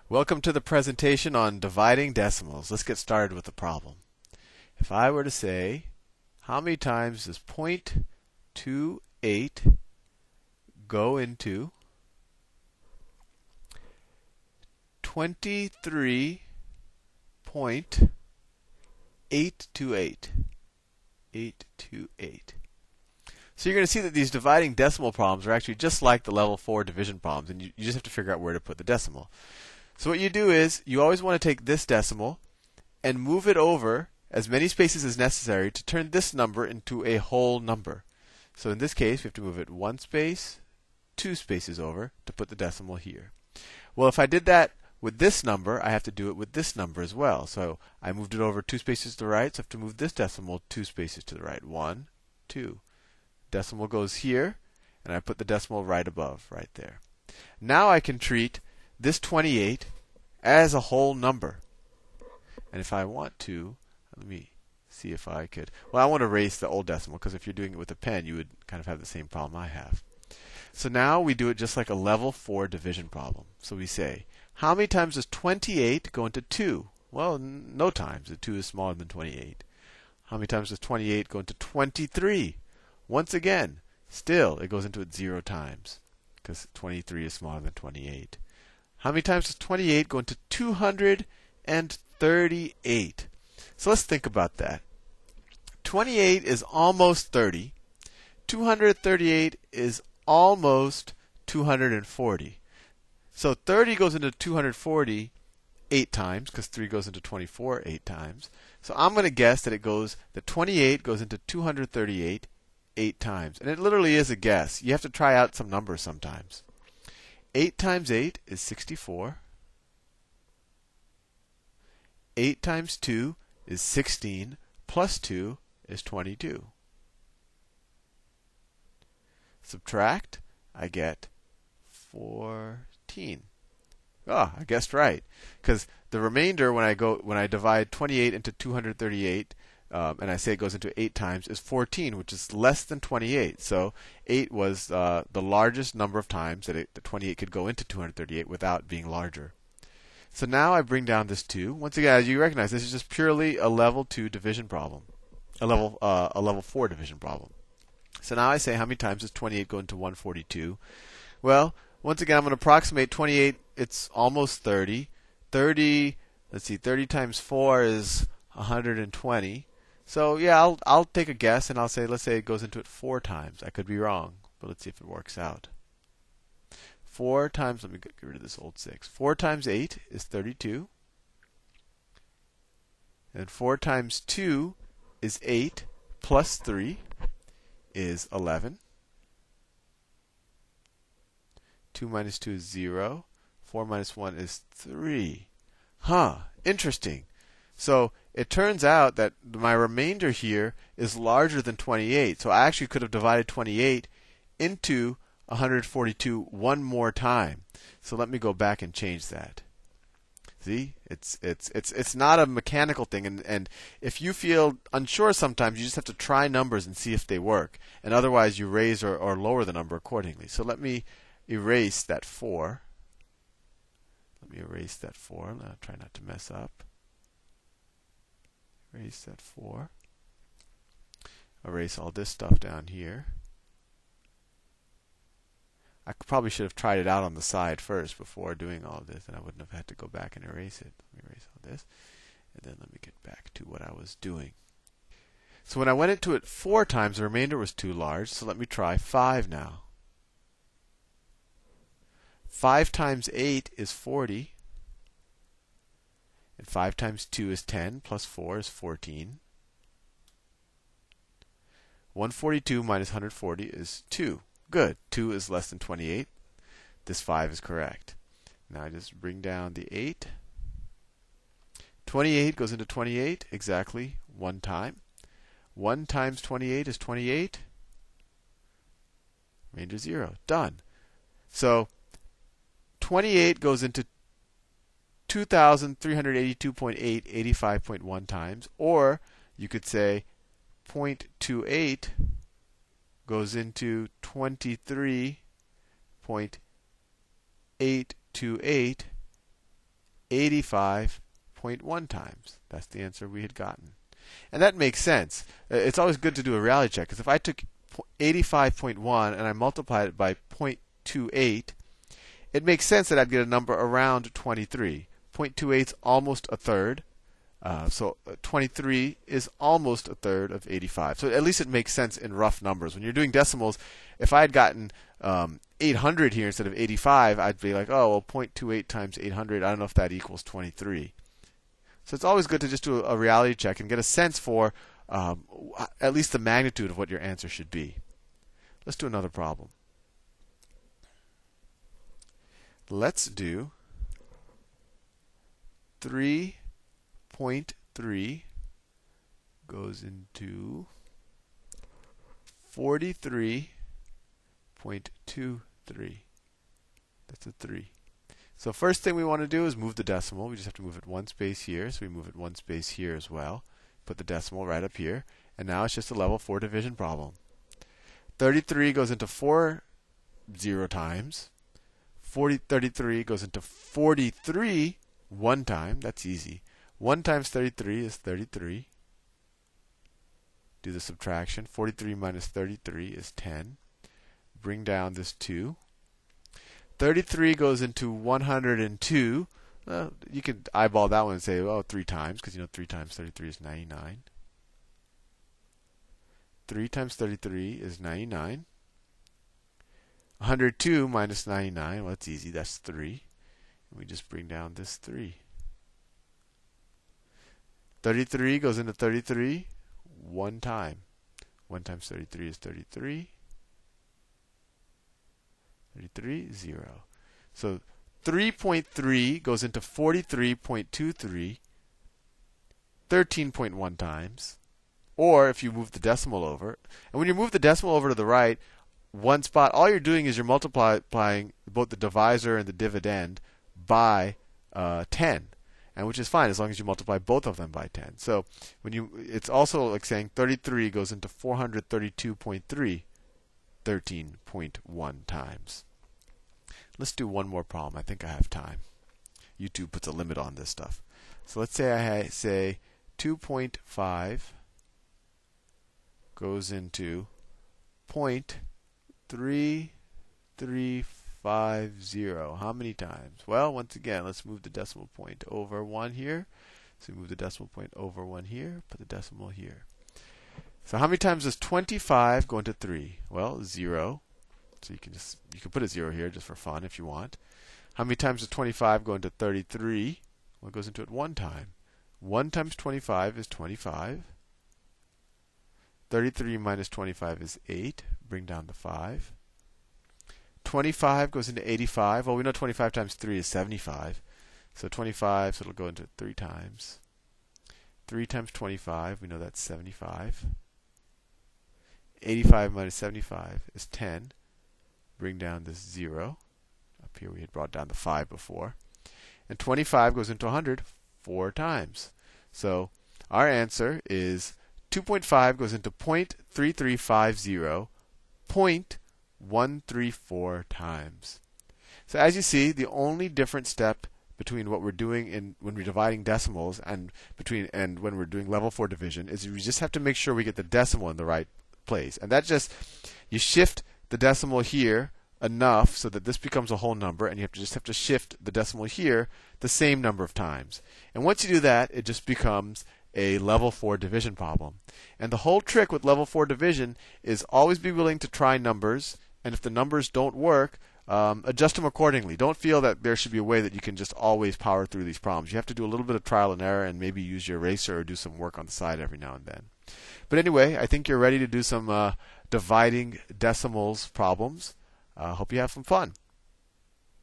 Welcome to the presentation on dividing decimals. Let's get started with the problem. If I were to say, how many times does 0.28 go into 23.828? 828. So you're going to see that these dividing decimal problems are actually just like the level 4 division problems, and you just have to figure out where to put the decimal. So what you do is, you always want to take this decimal and move it over as many spaces as necessary to turn this number into a whole number. So in this case, we have to move it 1 space, 2 spaces over to put the decimal here. Well, if I did that with this number, I have to do it with this number as well. So I moved it over 2 spaces to the right, so I have to move this decimal 2 spaces to the right. 1, 2. Decimal goes here, and I put the decimal right above, right there. Now I can treat this 28 as a whole number. And if I want to, let me see if I could. Well, I want to erase the old decimal, because if you're doing it with a pen, you would kind of have the same problem I have. So now we do it just like a level 4 division problem. So we say, how many times does 28 go into 2? Well, no times. The 2 is smaller than 28. How many times does 28 go into 23? Once again, still, it goes into it 0 times, because 23 is smaller than 28. How many times does 28 go into 238? So let's think about that. 28 is almost 30. 238 is almost 240. So 30 goes into 240 8 times, because 3 goes into 24 8 times. So I'm going to guess that 28 goes into 238 8 times. And it literally is a guess. You have to try out some numbers sometimes. 8 times 8 is 64. 8 times 2 is 16, plus 2 is 22. Subtract, I get 14. I guessed right. Because the remainder, when I divide 28 into 238, and I say it goes into 8 times, is 14, which is less than 28. So 8 was the largest number of times that the 28 could go into 238 without being larger. So now I bring down this 2. Once again, as you recognize, this is just purely a level 2 division problem, a level 4 division problem. So now I say, how many times does 28 go into 142? Well, once again, I'm going to approximate 28. It's almost 30. 30 times 4 is 120. So yeah, I'll take a guess, and I'll say, let's say it goes into it 4 times. I could be wrong, but let's see if it works out. 4 times, let me get rid of this old 6. 4 times 8 is 32. And 4 times 2 is 8, plus 3 is 11. 2 minus 2 is 0. 4 minus 1 is 3. Interesting. So it turns out that my remainder here is larger than 28. So I actually could have divided 28 into 142 one more time. So let me go back and change that. See, it's not a mechanical thing, and if you feel unsure sometimes, you just have to try numbers and see if they work, and otherwise you raise or lower the number accordingly. So let me erase that 4. I'll try not to mess up. Erase that 4. Erase all this stuff down here. I probably should have tried it out on the side first before doing all of this, and I wouldn't have had to go back and erase it. Let me erase all this, and then let me get back to what I was doing. So when I went into it 4 times, the remainder was too large, so let me try 5 now. 5 times 8 is 40. And 5 times 2 is 10, plus 4 is 14. 142 minus 140 is 2. Good. 2 is less than 28. This 5 is correct. Now I just bring down the 8. 28 goes into 28 exactly 1 time. 1 times 28 is 28. Remainder 0. Done. So 28 goes into 2,382.8 85.1 times, or you could say 0.28 goes into 23.828 85.1 times. That's the answer we had gotten. And that makes sense. It's always good to do a reality check, because if I took 85.1 and I multiplied it by 0.28, it makes sense that I'd get a number around 23. 0.28 is almost a third. So 23 is almost a third of 85. So at least it makes sense in rough numbers. When you're doing decimals, if I had gotten 800 here instead of 85, I'd be like, oh, well, 0.28 times 800, I don't know if that equals 23. So it's always good to just do a reality check and get a sense for at least the magnitude of what your answer should be. Let's do another problem. Let's do 3.3 goes into 43.23. That's a 3. So first thing we want to do is move the decimal. We just have to move it one space here. So we move it one space here as well. Put the decimal right up here. And now it's just a level 4 division problem. 33 goes into 4 0 times. 33 goes into 43 one time. That's easy. 1 times 33 is 33. Do the subtraction. 43 minus 33 is 10. Bring down this 2. 33 goes into 102. You could eyeball that one and say, oh, 3 times, because you know 3 times 33 is 99. 3 times 33 is 99. 102 minus 99, well, that's easy. That's 3. And we just bring down this 3. 33 goes into 33 one time. 1 times 33 is 33. 33, 0. So 3.3 goes into 43.23 13.1 times. Or if you move the decimal over, and when you move the decimal over to the right, one spot, all you're doing is you're multiplying both the divisor and the dividend by 10, and which is fine as long as you multiply both of them by 10. So it's also like saying 33 goes into 432.3 13.1 times. Let's do one more problem. I think I have time. YouTube puts a limit on this stuff. So let's say I say 2.5 goes into 0.3350. How many times? Well, once again, let's move the decimal point over 1 here. So we move the decimal point over 1 here, put the decimal here. So how many times does 25 go into 3? Well, 0. So you can put a 0 here just for fun if you want. How many times does 25 go into 33? Well, it goes into it 1 time. 1 times 25 is 25. 33 minus 25 is 8. Bring down the 5. 25 goes into 85. Well, we know 25 times 3 is 75. So 25, so it'll go into 3 times. 3 times 25, we know that's 75. 85 minus 75 is 10. Bring down this 0. Up here we had brought down the 5 before. And 25 goes into 100 4 times. So our answer is 2.5 goes into 0.3350 0.134 times. So as you see, the only different step between what we're doing when we're dividing decimals and when we're doing level 4 division is we just have to make sure we get the decimal in the right place. And that just, you shift the decimal here enough so that this becomes a whole number, and you just have to shift the decimal here the same number of times. And once you do that, it just becomes a level 4 division problem. And the whole trick with level 4 division is always be willing to try numbers, and if the numbers don't work, adjust them accordingly. Don't feel that there should be a way that you can just always power through these problems. You have to do a little bit of trial and error and maybe use your eraser or do some work on the side every now and then. But anyway, I think you're ready to do some dividing decimals problems. Hope you have some fun.